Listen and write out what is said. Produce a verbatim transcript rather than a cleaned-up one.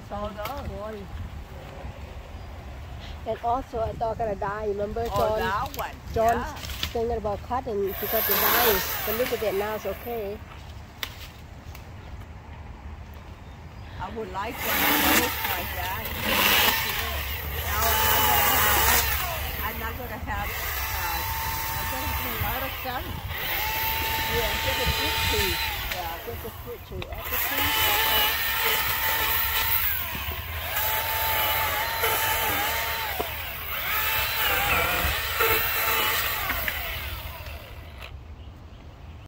saw those. One. And also I thought gonna die. Remember Oh, John? that one. John's Yeah. thinking about cutting because it dies. But look at it now, it's okay. I would like one of those like that. Now I'm not gonna have. I'm not gonna have. Uh, I'm gonna have a lot of sun. Yeah, just a fruit tree. Yeah, just a fruit tree. Apple tree.